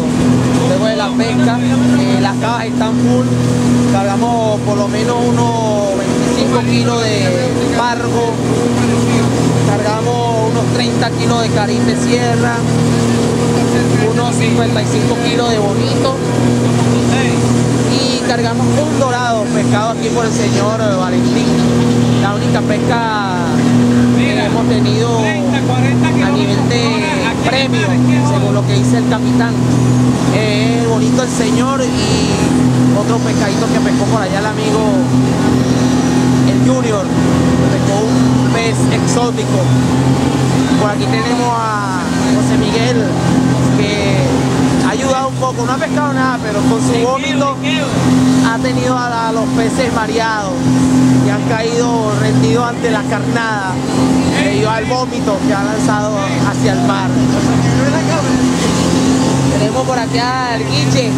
luego de la pesca. Las cajas están full, cargamos por lo menos unos 25 kilos de pargo, cargamos unos 30 kilos de carite sierra, unos 55 kilos de bonito y cargamos un dorado pescado aquí por el señor Valentín. La única pesca que hemos tenido a nivel de premio, según lo que dice el capitán. Es bonito el señor y otro pescadito que pescó por allá el amigo, el Junior, pescó un pez exótico. Por aquí tenemos a José Miguel, que ha ayudado un poco, no ha pescado nada, pero con su vómito ha tenido a los peces mareados que han caído rendidos ante la carnada debido al vómito que ha lanzado hacia el mar. Tenemos por acá al Guille,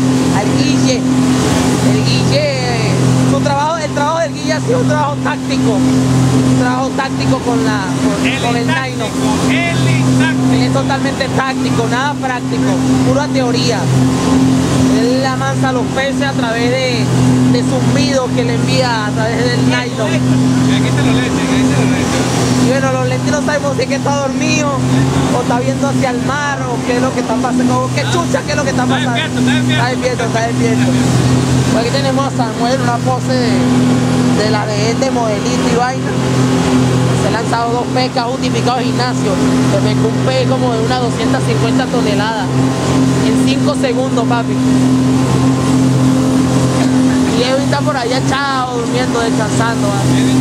el Guille, el trabajo del Guille ha sido un trabajo táctico con el nylon. Es totalmente táctico, nada práctico, pura teoría. Él amansa a los peces a través de zumbidos que le envía a través del nylon. Y bueno, los lentes no sabemos si es que está dormido o está viendo hacia el mar o qué es lo que está pasando, qué chucha, qué es lo que está pasando. Está despierto. Pues aquí tenemos a Samuel, una pose de la de él, de modelito y vaina. Se han lanzado dos pescas, un tipificado gimnasio. Se pescó un pez como de unas 250 toneladas en 5 segundos, papi. Y él está por allá echado, durmiendo, descansando.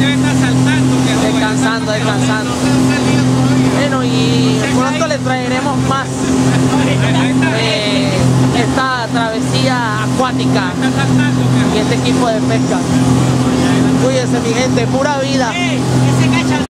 Descansando. Bueno, y pronto le traeremos más esta travesía acuática y este equipo de pesca. Cuídense, mi gente, pura vida.